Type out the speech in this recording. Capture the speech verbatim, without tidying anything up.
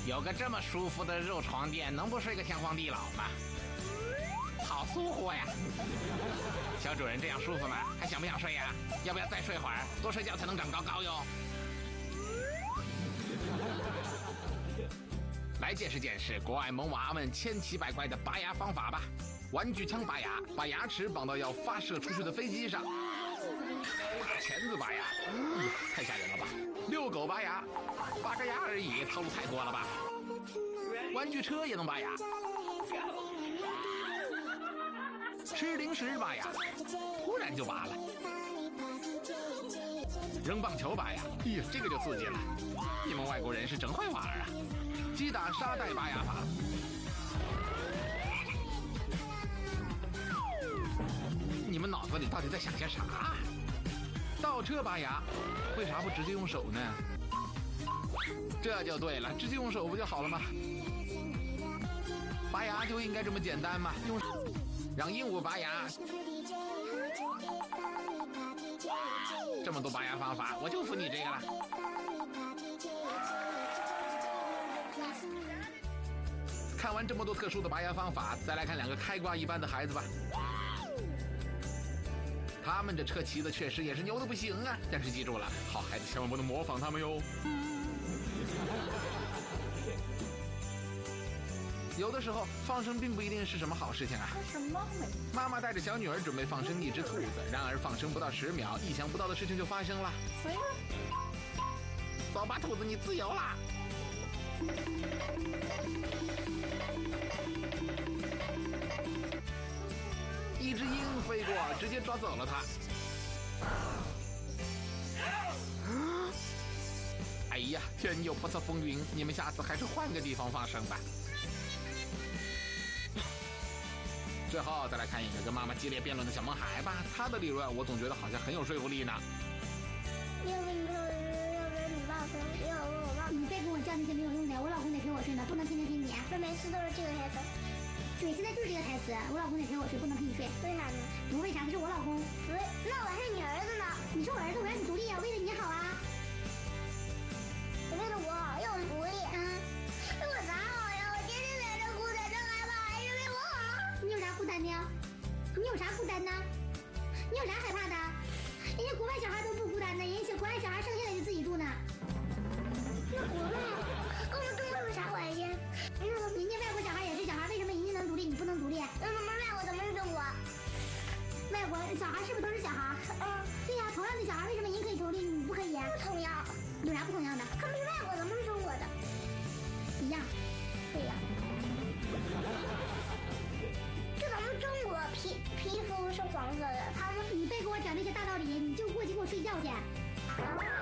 有个这么舒服的肉床垫，能不睡个天荒地老吗？好舒服呀！小主人这样舒服吗？还想不想睡呀？要不要再睡会儿？多睡觉才能长高高哟。来见识见识国外萌娃们千奇百怪的拔牙方法吧。玩具枪拔牙，把牙齿绑到要发射出去的飞机上。拿钳子拔牙，嗯，太吓人了吧！遛狗拔牙，拔个牙而已，套路太多了吧？玩具车也能拔牙。吃零食拔牙，突然就拔了。扔棒球拔牙，哎呀，这个就刺激了。你们外国人是真会玩啊！击打沙袋拔牙法。你们脑子里到底在想些啥？倒车拔牙，为啥不直接用手呢？这就对了，直接用手不就好了吗？拔牙就应该这么简单嘛，用让鹦鹉拔牙。这么多拔牙方法，我就服你这个了。看完这么多特殊的拔牙方法，再来看两个开挂一般的孩子吧。他们这车骑的确实也是牛的不行啊，但是记住了，好孩子千万不能模仿他们哟。有的时候放生并不一定是什么好事情啊。 什么美？ 妈妈带着小女儿准备放生一只兔子，然而放生不到十秒，意想不到的事情就发生了。 谁呀？ 走吧，兔子，你自由啦！一只鹰飞过，直接抓走了它。哎呀，天有不测风云，你们下次还是换个地方放生吧。最后再来看一个跟妈妈激烈辩论的小萌孩吧，他的理论我总觉得好像很有说服力呢。 要不你要不然你爸说，要不我爸。 你别跟我犟那些没有用的，我老公得陪我睡呢，不能天天听你。 那每次都是这个台词。 对，现在就是这个台词，我老公得陪我睡，不能陪你睡。 为啥呢？ 不为啥，这是我老公。 不是，那我还是你儿子呢。 你是我儿子，我让你独立啊，为了你好啊。 为了我好，要我独立。嗯。为我啥好呀？我天天在这孤单，这害怕，还是为我好。 你有啥孤单的呀？你有啥孤单的？你有啥害怕的？人家国外小孩都不孤单的，人家国外小孩生下来就自己住呢。 那国外跟我们中国有啥关系？ 人家外国小孩也是小孩，为什么人家能独立，你不能独立？ 那怎么外国怎么是中国？ 外国小孩是不是都是小孩？ 嗯， 对呀、啊，同样的小孩，为什么您可以独立，你不可以？ 不同样。 有啥不同样的？ 他们是外国，咱们是中国的。 一样。 对呀。就咱们中国皮皮肤是黄色的，他们你别给我讲那些大道理，你就过去给我睡觉去。